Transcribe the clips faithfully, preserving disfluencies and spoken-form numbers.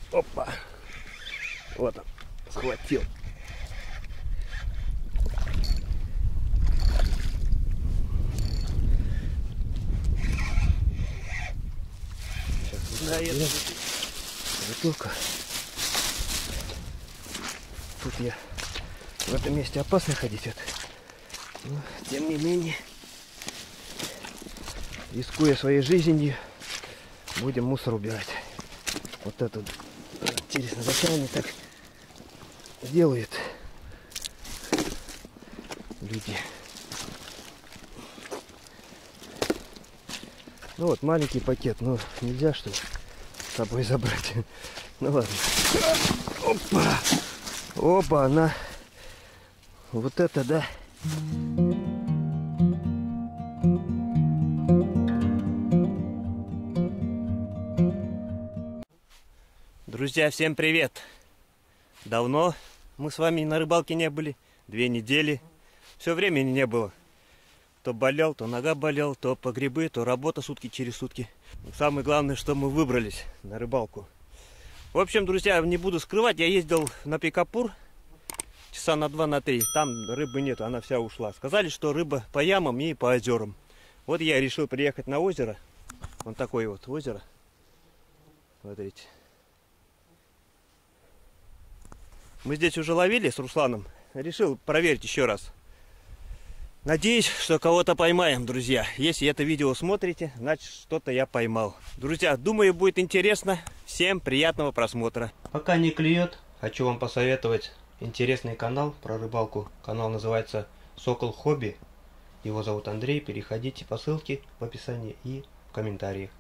Опа. Вот он. Схватил. Сейчас узнаем. Только тут я в этом месте опасно ходить, вот. Но, тем не менее, рискуя своей жизнью, будем мусор убирать. Вот это интересно, зачем они так делают, люди? Ну вот маленький пакет, но нельзя что ли с собой забрать? Ну ладно. Опа! Опа, она. Вот это да. Друзья, всем привет! Давно мы с вами на рыбалке не были. Две недели. Все времени не было. То болел, то нога болел, то по грибы, то работа сутки через сутки. Самое главное, что мы выбрались на рыбалку. В общем, друзья, не буду скрывать, я ездил на Пикапур часа на два, на три. Там рыбы нет, она вся ушла. Сказали, что рыба по ямам и по озерам. Вот я решил приехать на озеро. Вон такое вот озеро. Смотрите. Мы здесь уже ловили с Русланом. Решил проверить еще раз. Надеюсь, что кого-то поймаем, друзья. Если это видео смотрите, значит что-то я поймал. Друзья, думаю, будет интересно. Всем приятного просмотра. Пока не клюет, хочу вам посоветовать интересный канал про рыбалку. Канал называется Сокол Хобби. Его зовут Андрей. Переходите по ссылке в описании и в комментариях.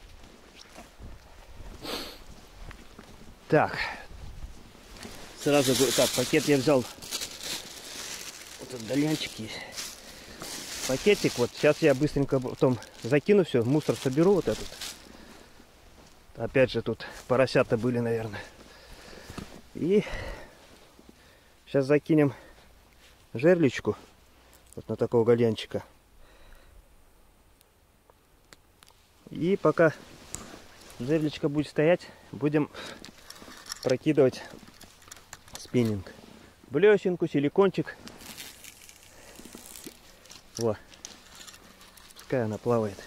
Так. Сразу говорю, так, пакет я взял. Вот тут дальянчик есть. Пакетик, вот сейчас я быстренько потом закину все, мусор соберу вот этот. Опять же тут поросята были, наверное. И сейчас закинем жерличку вот на такого гальянчика. И пока жерличка будет стоять, будем прокидывать спиннинг. Блесенку, силикончик. Во. Пускай она плавает.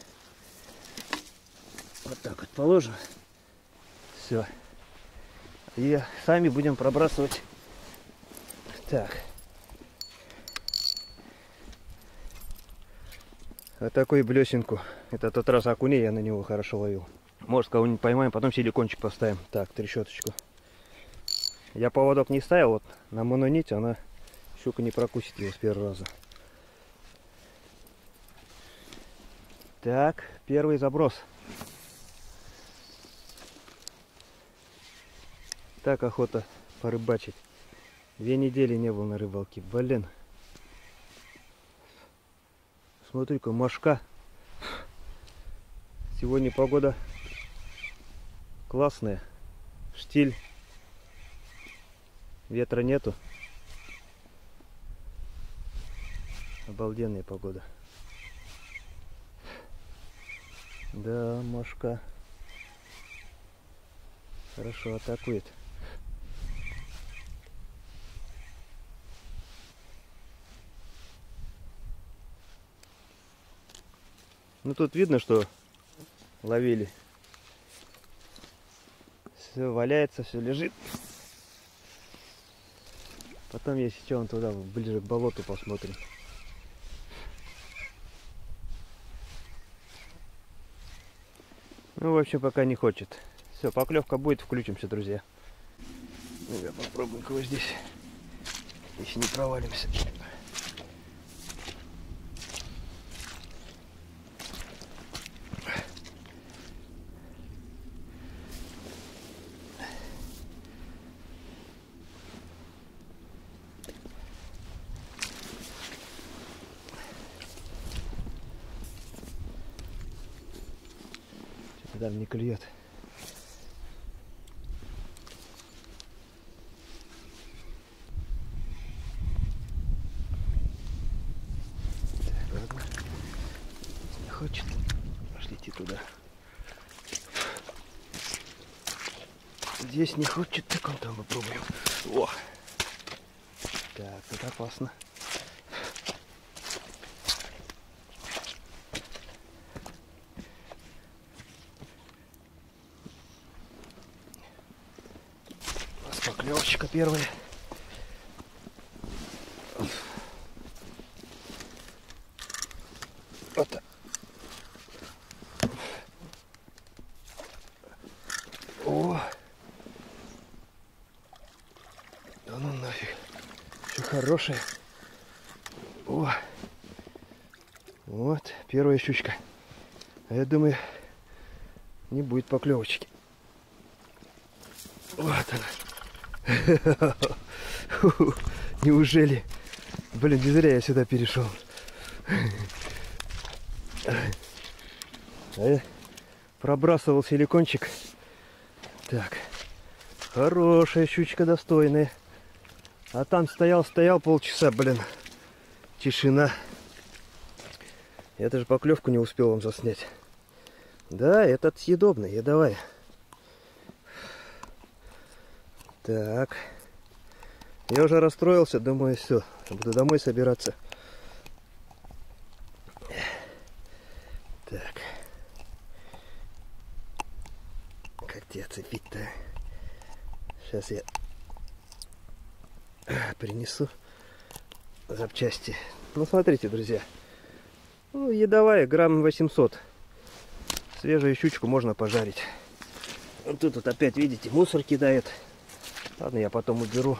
Вот так вот положим. Все. И сами будем пробрасывать. Так. Вот такую блесенку. Это тот раз окуней я на него хорошо ловил. Может, кого-нибудь поймаем, потом силикончик поставим. Так, трещоточку. Я поводок не ставил, вот на мононите она щука не прокусит его с первого раза. Так, первый заброс. Так охота порыбачить. Две недели не был на рыбалке. Блин. Смотри-ка, мошка. Сегодня погода классная. Штиль. Ветра нету. Обалденная погода. Да, мошка хорошо атакует. Ну тут видно, что ловили. Все валяется, все лежит. Потом, если что, он туда ближе к болоту посмотрим. Ну, в общем, пока не хочет. Все, поклевка будет, включимся, друзья. Ну, попробуем кого здесь, если не провалимся. Да, не клюет. Так, ладно. Не хочет. Пошлите туда. Здесь не хочет, так он там попробуем. О! Так, это опасно. У нас поклевочка первая. Вот так. О! Да ну нафиг. Все хорошее. О! Вот, первая щучка. А я думаю, не будет поклевочки. Вот она. Неужели? Блин, не зря я сюда перешел. А я пробрасывал силикончик. Так. Хорошая щучка, достойная. А там стоял, стоял полчаса, блин. Тишина. Я даже поклевку не успел вам заснять. Да, этот съедобный, ядовая. Так. Я уже расстроился, думаю, все. Буду домой собираться. Так. Как тебя цепить-то? Сейчас я принесу запчасти. Ну, смотрите, друзья. Ну, ядовая, грамм восемьсот. Свежую щучку можно пожарить. Вот тут вот опять, видите, мусор кидает. Ладно, я потом уберу.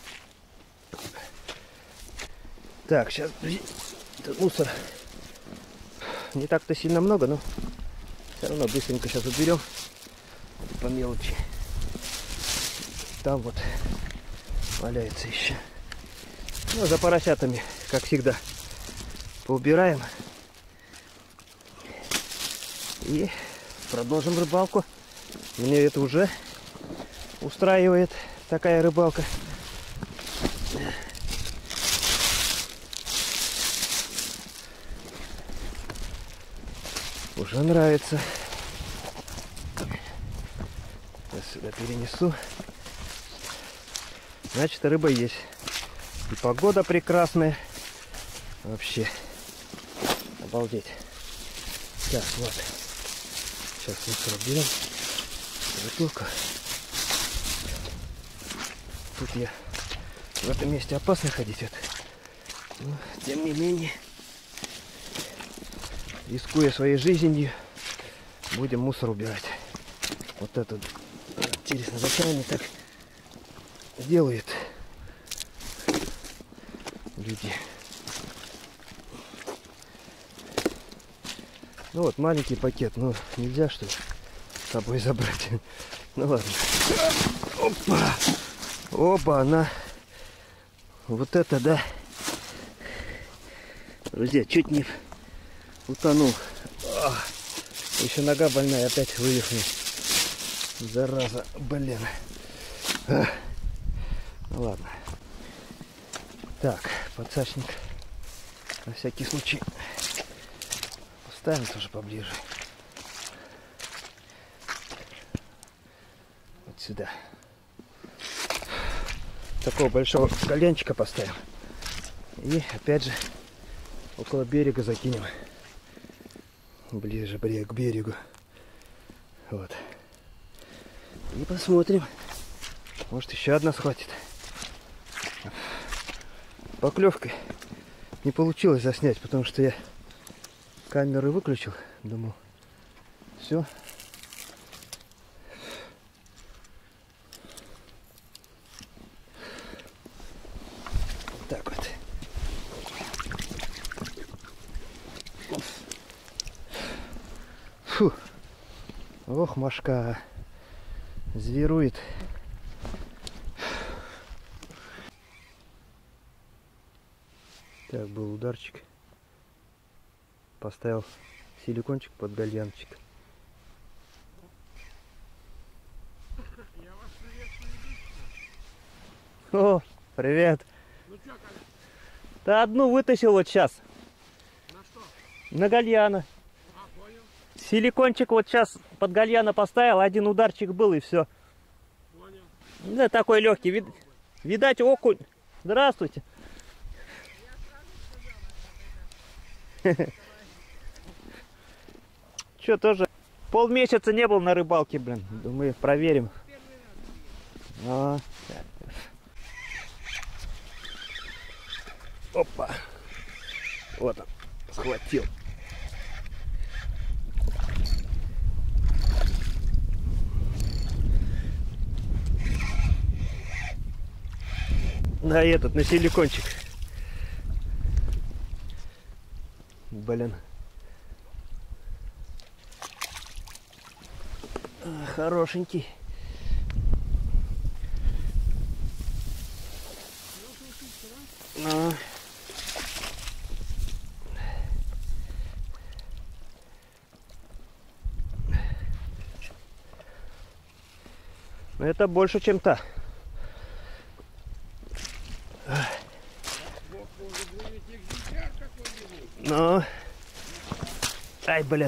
Так, сейчас, этот мусор не так-то сильно много, но все равно быстренько сейчас уберем по мелочи. Там вот валяется еще. Ну, за поросятами, как всегда, поубираем. И продолжим рыбалку. Мне это уже устраивает, такая рыбалка. Уже нравится. Я сюда перенесу. Значит, рыба есть. И погода прекрасная. Вообще. Обалдеть. Так, вот. Сейчас мусор уберем. Бутылка. Тут я в этом месте опасно ходить. Это. Но, тем не менее, рискуя своей жизнью, будем мусор убирать. Вот это интересно, зачем они так делают, люди. Ну вот маленький пакет, ну нельзя что ли с собой забрать. Ну ладно. Опа! Опа, она. Вот это да. Друзья, чуть не утонул. О, еще нога больная, опять вывихнул. Зараза, блин. А. Ну ладно. Так, подсачник на всякий случай поставим тоже поближе. Вот сюда. Такого большого кальянчика поставим. И опять же около берега закинем. Ближе к берегу. Вот. И посмотрим. Может, еще одна схватит. Поклевкой не получилось заснять, потому что я камеру выключил. Думал, все. Так вот. Фу. Ох, мошка. Зверует. Так, был ударчик. Поставил силикончик под гальянчик. О, привет. Ну чё, как? Да одну вытащил вот сейчас. На что? На гальяна. А, понял. Силикончик вот сейчас под гальяна поставил, один ударчик был и все. Да, такой легкий. Вид... Видать, окунь. Здравствуйте. Че, тоже полмесяца не был на рыбалке, блин. Думаю, проверим. А. Опа. Вот он. Схватил. Да, этот, на силикончик. Блин. А, хорошенький. Ну. Но это больше, чем та. Ну. Ай, блин.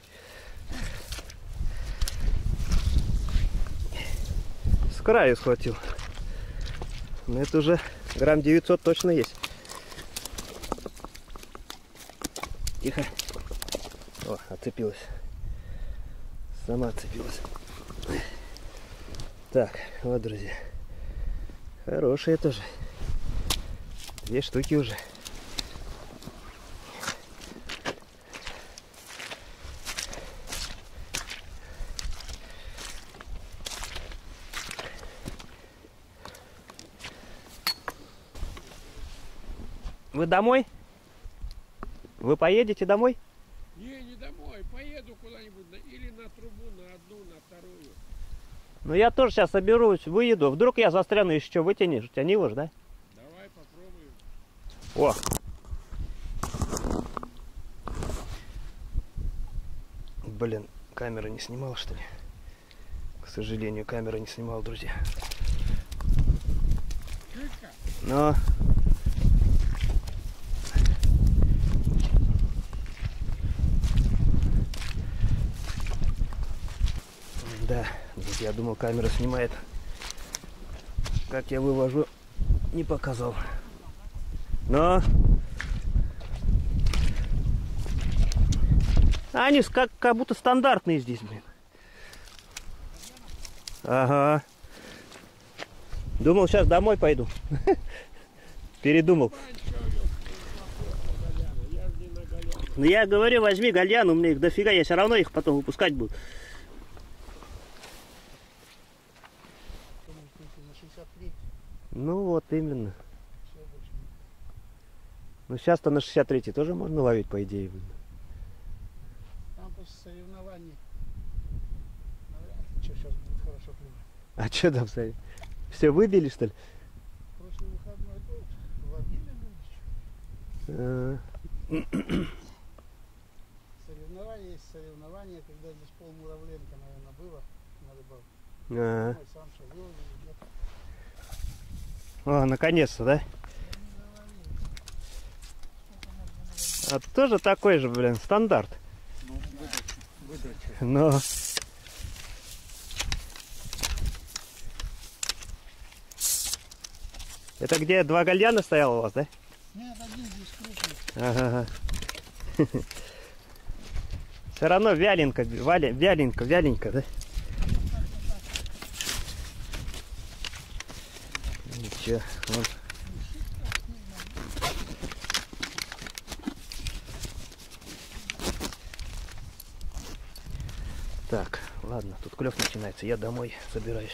С краю схватил. Но это уже грамм девятьсот точно есть. Тихо. О, отцепилась. Сама отцепилась. Так, вот, друзья. Хорошие тоже. Две штуки уже. Вы домой? Вы поедете домой? Не, не домой. Поеду куда-нибудь. Или на трубу, на одну, на вторую. Ну я тоже сейчас соберусь, выеду. Вдруг я застряну, еще что, вытянешь? Тяни его ж, да? Давай попробуем. О! Блин, камера не снимала, что ли? К сожалению, камера не снимала, друзья. Чутка. Но... Да, я думал, камера снимает. Как я вывожу, не показал. Но... Они как, как будто стандартные здесь, блин. Ага. Думал, сейчас домой пойду. Передумал. Ну я говорю, возьми гальян, у меня их дофига, я все равно их потом выпускать буду. Ну вот именно. Ну сейчас-то на шестьдесят третий тоже можно ловить, по идее. Там после соревнований. Что, сейчас будет хорошо клевать. А что там, Саня? Все выбили, что ли? Прошлый выходной тут ловили люди. Соревнования есть соревнования, когда здесь полмуравленка, наверное, было на рыбалке. А, Ой, сам что выловил, нет. О, наконец-то, да? А тоже такой же, блин, стандарт. Ну, выдача, выдача. Но... Это где два гальяна стояло у вас, да? Нет, один здесь крупный. Ага. Все равно вяленько, валя, вяленько, вяленько, да? Ничего, вон. Так, ладно, тут клев начинается, я домой собираюсь.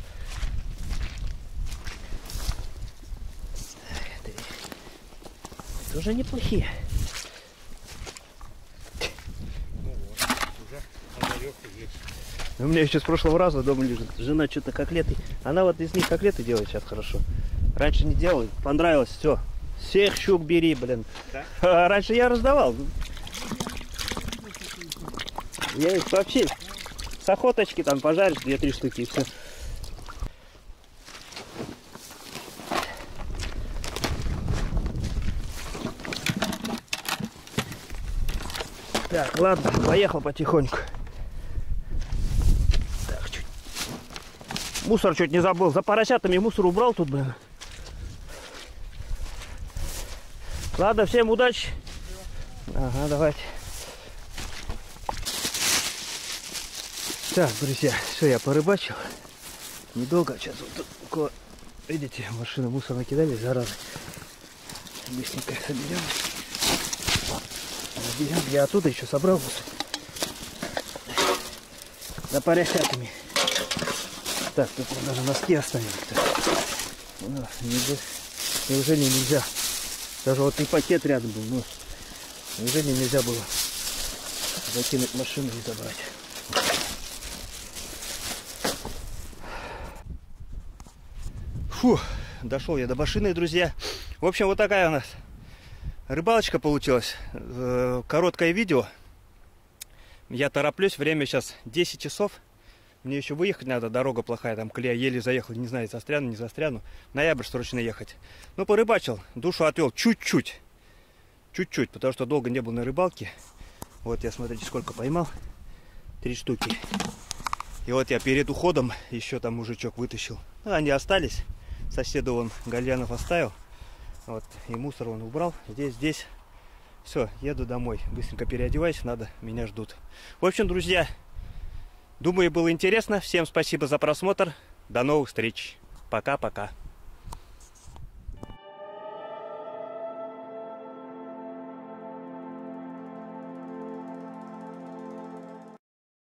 Тоже неплохие. Ну вот, уже огорек есть. У меня еще с прошлого раза дома лежит. Жена что-то котлеты. Она вот из них котлеты делает сейчас хорошо. Раньше не делала, понравилось, все. Всех щук бери, блин. Да? А раньше я раздавал. Я их вообще с охоточки там пожаришь две-три штуки и все. Так, ладно, поехал потихоньку. Так, чуть Мусор чуть не забыл. За поросятами мусор убрал тут, блин. Ладно, всем удачи. Ага, давайте. Так, друзья, все, я порыбачил. Недолго. Сейчас вот тут около, видите, машины мусор накидали, заразы. Быстренько соберем. Соберем. Я оттуда еще собрал мусор. За поросятами. Так, тут мы даже носки оставим. Ну, неужели нельзя? Даже вот и пакет рядом был. Ну, неужели нельзя было закинуть машину и забрать? Фу, дошел я до машины, друзья. В общем, вот такая у нас рыбалочка получилась. Короткое видео. Я тороплюсь, время сейчас десять часов. Мне еще выехать надо, дорога плохая, там колея, еле заехал, не знаю, застряну, не застряну. В ноябрь срочно ехать. Ну, порыбачил, душу отвел чуть-чуть. Чуть-чуть, потому что долго не был на рыбалке. Вот я, смотрите, сколько поймал. Три штуки. И вот я перед уходом еще там мужичок вытащил. Ну, они остались. Соседу он гальянов оставил. Вот, и мусор он убрал. Здесь, здесь. Все, еду домой. Быстренько переодеваюсь, надо, меня ждут. В общем, друзья, думаю, было интересно. Всем спасибо за просмотр. До новых встреч. Пока-пока.